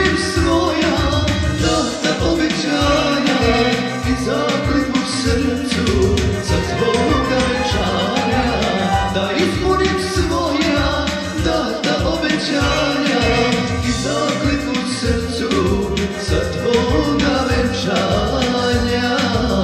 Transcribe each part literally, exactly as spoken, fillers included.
ispunim svoja data obećanja i zakletvu srcu za tvoga večanja. Da ispunim svoja data obećanja i zakletvu srcu za tvoga večanja.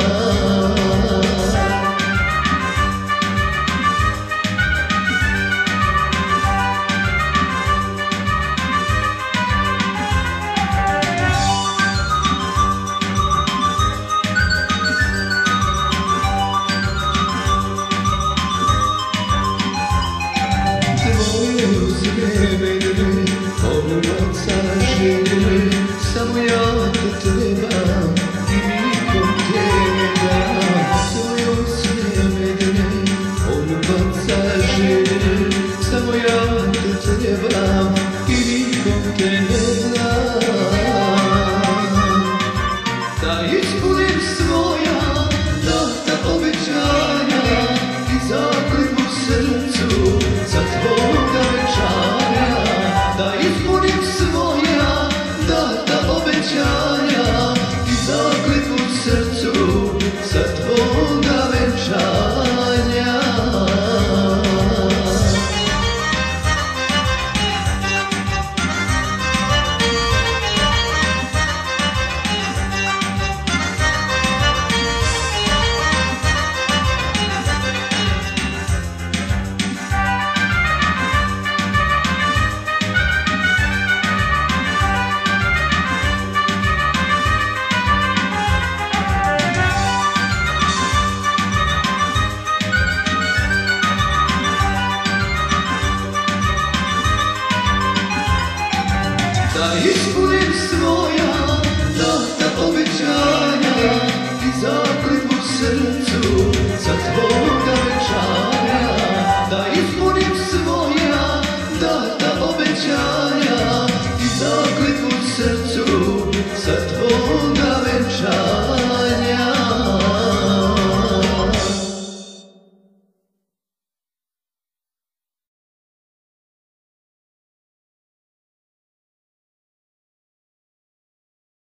Samo ja te trebam i nikom te ne dam. Tvoje usne medene ono baca želje. Samo ja te trebam i nikom te ne dam. Da ispunim svoja data obećanja i zakletvu srcu za tvoga večanja. Da ispunim svoja data obećanja i zakletvu srcu za tvoga večanja. Da ispunim svoja data obećanja i zakletvu srcu za tvoga večanja. Da ispunim svoja data obećanja i zakletvu srcu